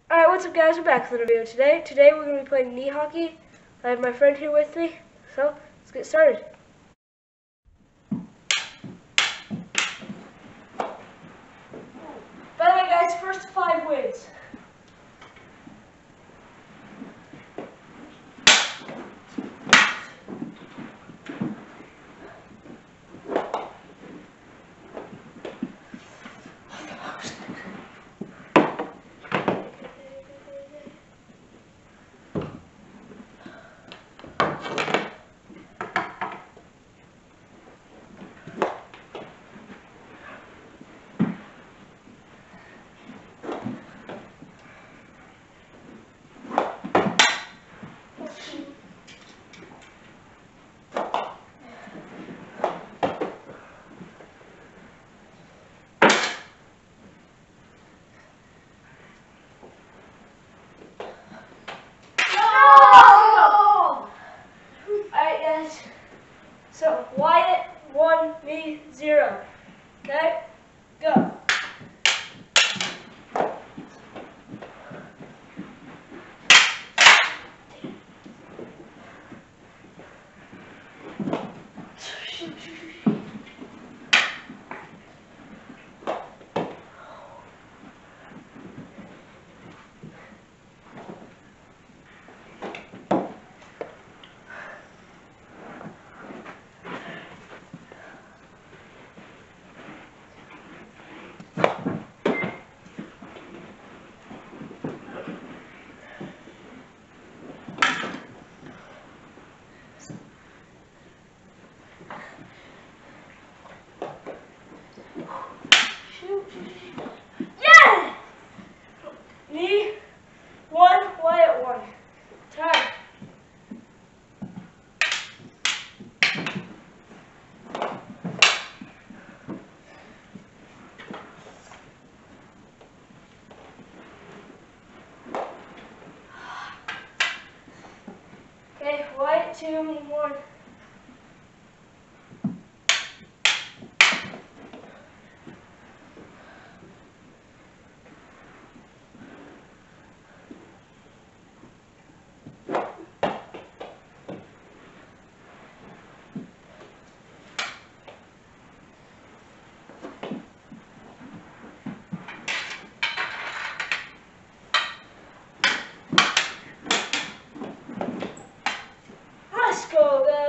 Alright, what's up guys, we're back with another video today. Today we're going to be playing knee hockey. I have my friend here with me, so let's get started. By the way guys, first 5 wins. So, Wyatt 1, me 0. Okay? Go. Yeah! Me 1, Wyatt 1. Time. Okay, Wyatt 2, me 1. Let's go, guys.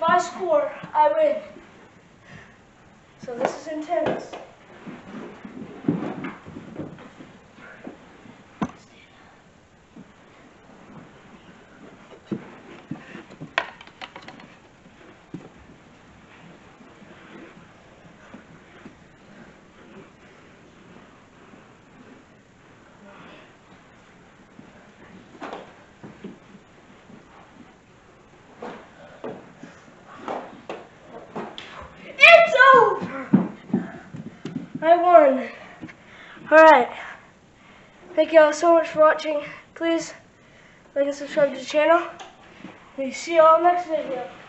I score, I win. So this is intense. It's over! I won. Alright. Thank you all so much for watching. Please like and subscribe to the channel. We see you all next video.